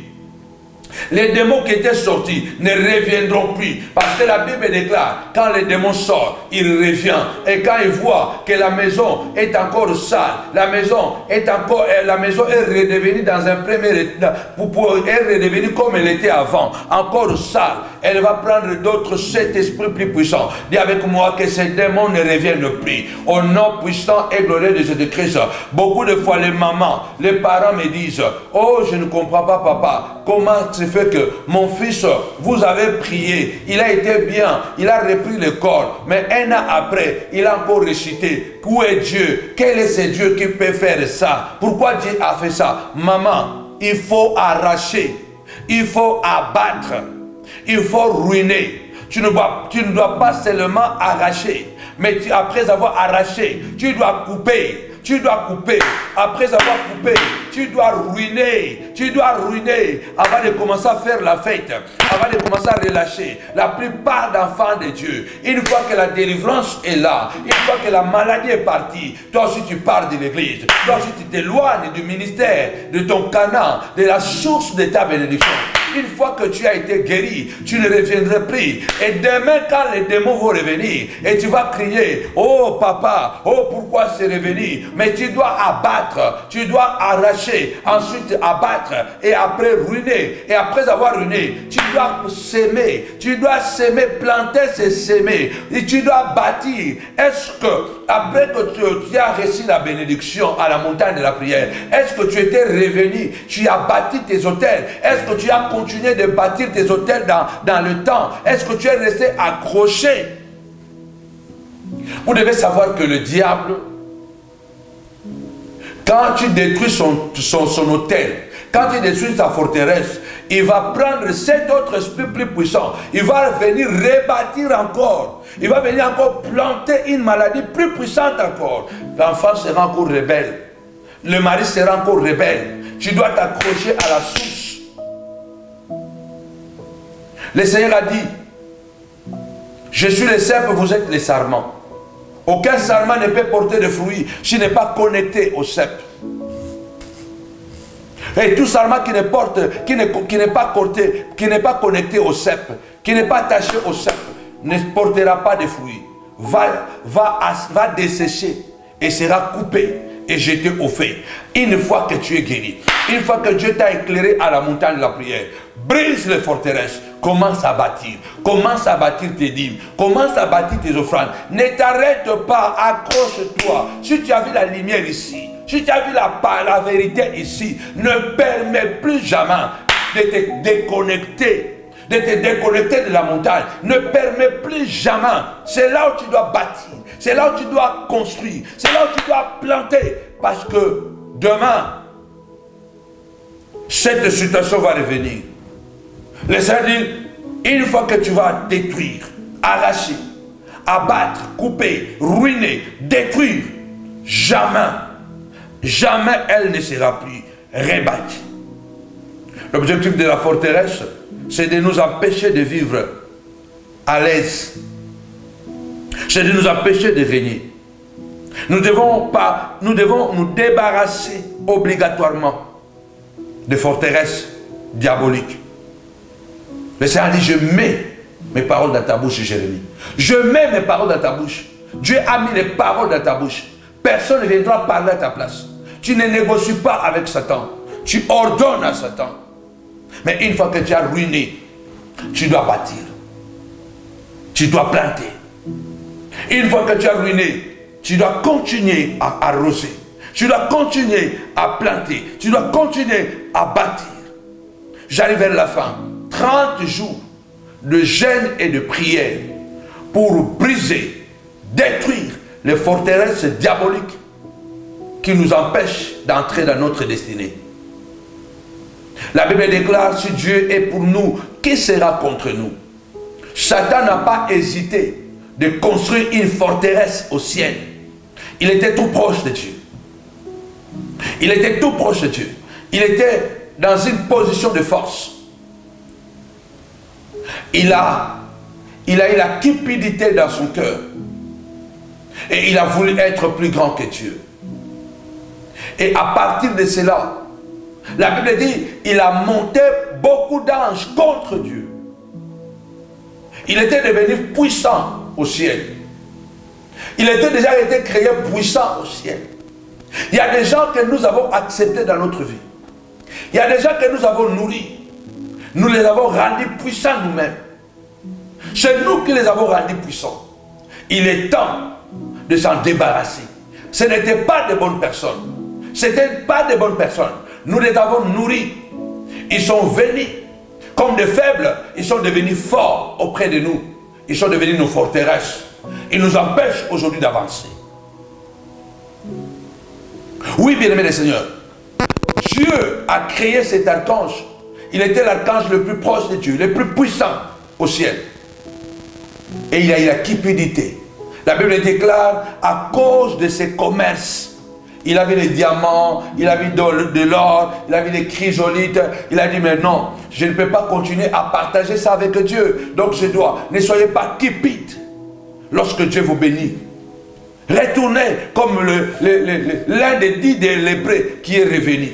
les démons qui étaient sortis ne reviendront plus. Parce que la Bible déclare, quand les démons sortent, ils reviennent. Et quand ils voient que la maison est encore sale, la maison est redevenue dans un premier état, est redevenue comme elle était avant, encore sale. Elle va prendre d'autres sept esprits plus puissants. Dis avec moi que ces démons ne reviennent plus. Au nom puissant et glorieux de Jésus-Christ. Beaucoup de fois les mamans, les parents me disent, oh je ne comprends pas papa, comment se fait que mon fils, vous avez prié, il a été bien, il a repris le corps, mais un an après, il a encore récité. Où est Dieu? Quel est ce Dieu qui peut faire ça? Pourquoi Dieu a fait ça? Maman, il faut arracher, il faut abattre, il faut ruiner. Tu ne dois pas seulement arracher, mais après avoir arraché, tu dois couper. Tu dois couper. Après avoir coupé, tu dois ruiner. Tu dois ruiner avant de commencer à faire la fête. Avant de commencer à relâcher. La plupart d'enfants de Dieu, une fois que la délivrance est là, une fois que la maladie est partie, toi aussi tu pars de l'église. Toi aussi tu t'éloignes du ministère, de ton Canaan, de la source de ta bénédiction. Une fois que tu as été guéri, tu ne reviendras plus. Et demain, quand les démons vont revenir, et tu vas crier, oh papa, oh pourquoi c'est revenu? Mais tu dois abattre, tu dois arracher, ensuite abattre, et après ruiner. Et après avoir ruiné, tu dois s'aimer, planter ces semer, et tu dois bâtir. Est-ce que, après que tu as reçu la bénédiction à la montagne de la prière, est-ce que tu étais revenu, tu as bâti tes hôtels? Est-ce que tu as continué de bâtir tes hôtels dans le temps? Est-ce que tu es resté accroché? Vous devez savoir que le diable, quand tu détruis son hôtel, quand tu détruis sa forteresse, il va prendre cet autre esprit plus puissant. Il va venir rebâtir encore. Il va venir encore planter une maladie plus puissante encore. L'enfant sera encore rebelle. Le mari sera encore rebelle. Tu dois t'accrocher à la source. Le Seigneur a dit, je suis le cep, vous êtes les sarments. Aucun sarment ne peut porter de fruits s'il n'est pas connecté au cep. Et tout sarment qui n'est pas connecté au cep, qui n'est pas attaché au cep, ne portera pas de fruits. Va dessécher et sera coupé. et jeté au feu. Une fois que tu es guéri, une fois que Dieu t'a éclairé à la montagne de la prière, brise les forteresses, commence à bâtir tes dîmes, commence à bâtir tes offrandes. Ne t'arrête pas, accroche-toi. Si tu as vu la lumière ici, si tu as vu la vérité ici, ne permets plus jamais de te déconnecter. De te déconnecter de la montagne. Ne permets plus jamais. C'est là où tu dois bâtir. C'est là où tu dois construire. C'est là où tu dois planter. Parce que demain, cette situation va revenir. Le Seigneur dit, une fois que tu vas détruire, arracher, abattre, couper, ruiner, détruire, jamais, jamais elle ne sera plus rebâtie. L'objectif de la forteresse, c'est de nous empêcher de vivre à l'aise. C'est de nous empêcher de régner. Nous devons nous débarrasser obligatoirement des forteresses diaboliques. Le Seigneur dit, je mets mes paroles dans ta bouche, Jérémie. Je mets mes paroles dans ta bouche. Dieu a mis les paroles dans ta bouche. Personne ne viendra parler à ta place. Tu ne négocies pas avec Satan. Tu ordonnes à Satan. Mais une fois que tu as ruiné, tu dois bâtir. Tu dois planter. Une fois que tu as ruiné, tu dois continuer à arroser. Tu dois continuer à planter. Tu dois continuer à bâtir. J'arrive vers la fin. 30 jours de jeûne et de prière pour briser, détruire les forteresses diaboliques qui nous empêchent d'entrer dans notre destinée. La Bible déclare, si Dieu est pour nous, qui sera contre nous? Satan n'a pas hésité de construire une forteresse au ciel. Il était tout proche de Dieu. Il était tout proche de Dieu. Il était dans une position de force. Il a eu la cupidité dans son cœur. Et il a voulu être plus grand que Dieu. Et à partir de cela, la Bible dit, il a monté beaucoup d'anges contre Dieu. Il était devenu puissant au ciel. Il était déjà été créé puissant au ciel. Il y a des gens que nous avons acceptés dans notre vie. Il y a des gens que nous avons nourris. Nous les avons rendus puissants nous-mêmes. C'est nous qui les avons rendus puissants. Il est temps de s'en débarrasser. Ce n'étaient pas de bonnes personnes. Ce n'étaient pas de bonnes personnes. Nous les avons nourris. Ils sont venus comme des faibles. Ils sont devenus forts auprès de nous. Ils sont devenus nos forteresses. Ils nous empêchent aujourd'hui d'avancer. Oui, bien-aimé le Seigneur. Dieu a créé cet archange. Il était l'archange le plus proche de Dieu, le plus puissant au ciel. Et il a eu la cupidité. La Bible déclare, à cause de ses commerces, il avait les diamants, il avait de l'or, il avait des chrysolites. Il a dit, mais non, je ne peux pas continuer à partager ça avec Dieu. Donc je dois, ne soyez pas cupides lorsque Dieu vous bénit. Retournez comme l'un des 10 des lépreux qui est revenu.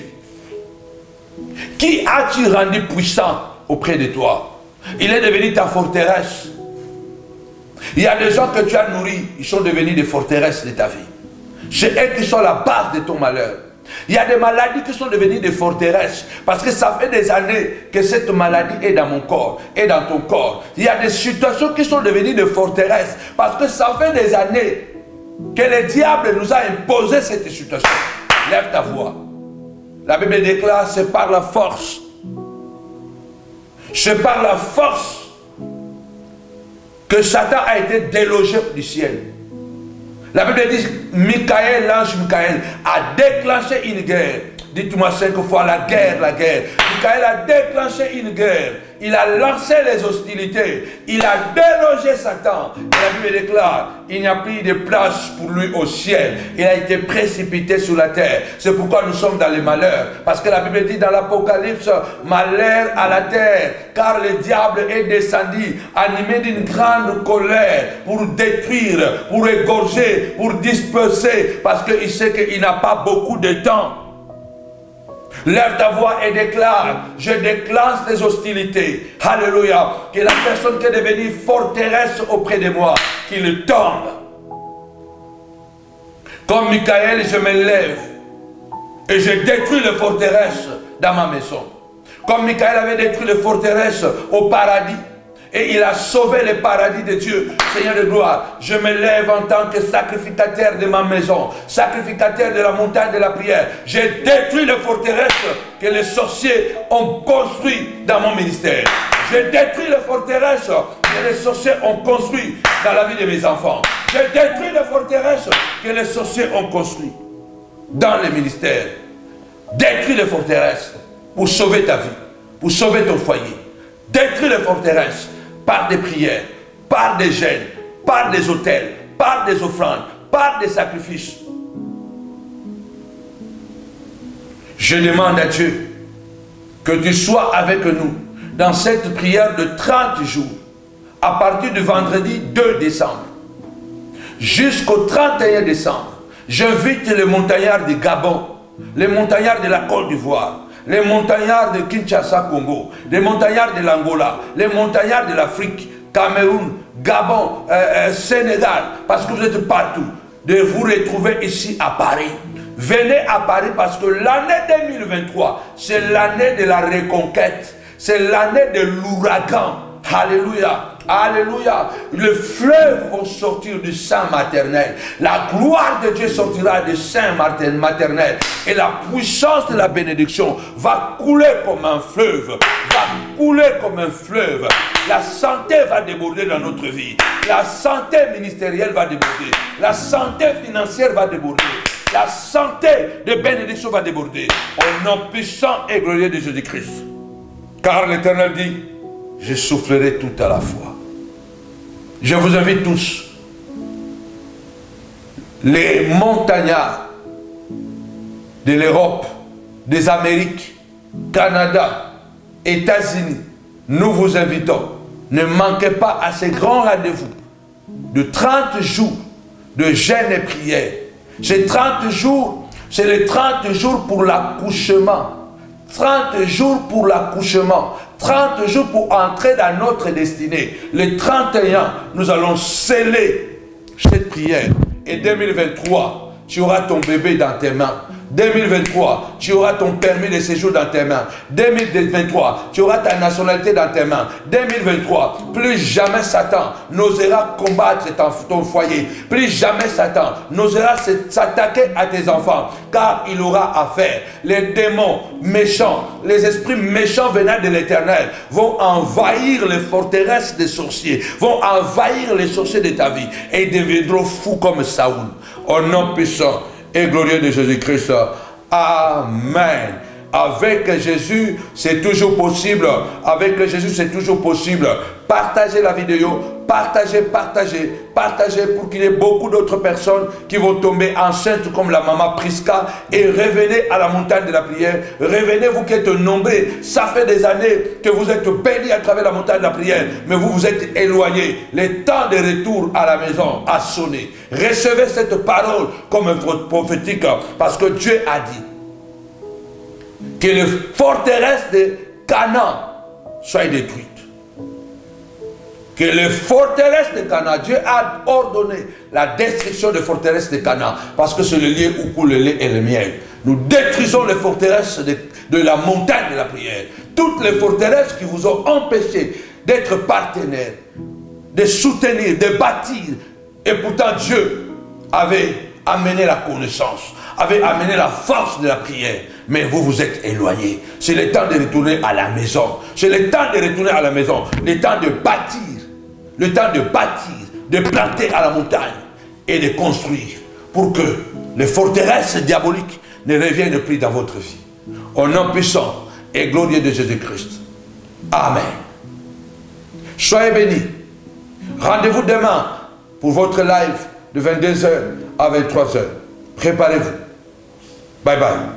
Qui as-tu rendu puissant auprès de toi? Il est devenu ta forteresse. Il y a des gens que tu as nourris, ils sont devenus des forteresses de ta vie. C'est eux qui sont la base de ton malheur. Il y a des maladies qui sont devenues des forteresses. Parce que ça fait des années que cette maladie est dans mon corps, est dans ton corps. Il y a des situations qui sont devenues des forteresses. Parce que ça fait des années que le diable nous a imposé cette situation. Lève ta voix. La Bible déclare, c'est par la force. C'est par la force que Satan a été délogé du ciel. La Bible dit, Michael, l'ange Michael, a déclenché une guerre. Dites-moi 5 fois la guerre, la guerre. Michael a déclenché une guerre. Il a lancé les hostilités. Il a délogé Satan. Et la Bible déclare, il n'y a plus de place pour lui au ciel. Il a été précipité sur la terre. C'est pourquoi nous sommes dans les malheurs. Parce que la Bible dit dans l'Apocalypse, malheur à la terre. Car le diable est descendu, animé d'une grande colère, pour détruire, pour égorger, pour disperser. Parce qu'il sait qu'il n'a pas beaucoup de temps. Lève ta voix et déclare, je déclenche les hostilités. Alléluia. Que la personne qui est devenue forteresse auprès de moi, qu'il tombe. Comme Michael, je me lève et je détruis les forteresses dans ma maison. Comme Michael avait détruit les forteresses au paradis et il a sauvé le paradis de Dieu, Seigneur de gloire, je me lève en tant que sacrificateur de ma maison, sacrificateur de la montagne de la prière. J'ai détruit les forteresses que les sorciers ont construites dans mon ministère. J'ai détruit les forteresses que les sorciers ont construites dans la vie de mes enfants. J'ai détruit les forteresses que les sorciers ont construites dans le ministère. Détruis les forteresses pour sauver ta vie, pour sauver ton foyer. Détruis les forteresses par des prières, par des jeûnes, par des autels, par des offrandes, par des sacrifices. Je demande à Dieu que tu sois avec nous dans cette prière de 30 jours, à partir du vendredi 2 décembre, jusqu'au 31 décembre. J'invite les montagnards du Gabon, les montagnards de la Côte d'Ivoire, les montagnards de Kinshasa, Congo, les montagnards de l'Angola, les montagnards de l'Afrique, Cameroun, Gabon, Sénégal, parce que vous êtes partout, de vous retrouver ici à Paris. Venez à Paris parce que l'année 2023, c'est l'année de la reconquête, c'est l'année de l'ouragan. Alléluia. Alléluia. Les fleuves vont sortir du sein maternel. La gloire de Dieu sortira du sein maternel. Et la puissance de la bénédiction va couler comme un fleuve. Va couler comme un fleuve. La santé va déborder dans notre vie. La santé ministérielle va déborder. La santé financière va déborder. La santé de bénédiction va déborder. Au nom puissant et glorieux de Jésus-Christ. Car l'Éternel dit, je soufflerai tout à la fois. Je vous invite tous, les montagnards de l'Europe, des Amériques, Canada, États-Unis, nous vous invitons. Ne manquez pas à ces grands rendez-vous de 30 jours de jeûne et prière. Ces 30 jours, c'est les 30 jours pour l'accouchement. 30 jours pour l'accouchement. 30 jours pour entrer dans notre destinée. Le 31, nous allons sceller cette prière. Et 2023, tu auras ton bébé dans tes mains. 2023, tu auras ton permis de séjour dans tes mains. 2023, tu auras ta nationalité dans tes mains. 2023, plus jamais Satan n'osera combattre ton foyer. Plus jamais Satan n'osera s'attaquer à tes enfants. Car il aura affaire. Les démons méchants, les esprits méchants venant de l'Éternel vont envahir les forteresses des sorciers. Vont envahir les sorciers de ta vie. Et ils deviendront fous comme Saoul. Au nom puissant et glorieux de Jésus-Christ. Amen. Avec Jésus, c'est toujours possible. Avec Jésus, c'est toujours possible. Partagez la vidéo. Partagez, partagez, partagez pour qu'il y ait beaucoup d'autres personnes qui vont tomber enceintes comme la maman Prisca. Et revenez à la montagne de la prière. Revenez, vous qui êtes nombreux. Ça fait des années que vous êtes bénis à travers la montagne de la prière. Mais vous vous êtes éloignés. Le temps de retour à la maison a sonné. Recevez cette parole comme un prophétique. Parce que Dieu a dit que les forteresses de Canaan soient détruites. Que les forteresses de Canaan, Dieu a ordonné la destruction des forteresses de Canaan, parce que c'est le lieu où coule le lait et le miel. Nous détruisons les forteresses de la montagne de la prière. Toutes les forteresses qui vous ont empêché d'être partenaires, de soutenir, de bâtir. Et pourtant Dieu avait amené la connaissance, avait amené la force de la prière. Mais vous vous êtes éloignés. C'est le temps de retourner à la maison. C'est le temps de retourner à la maison. Le temps de bâtir. Le temps de bâtir, de planter à la montagne et de construire pour que les forteresses diaboliques ne reviennent plus dans votre vie. Au nom puissant et glorieux de Jésus-Christ. Amen. Soyez bénis. Rendez-vous demain pour votre live de 22h à 23h. Préparez-vous. Bye bye.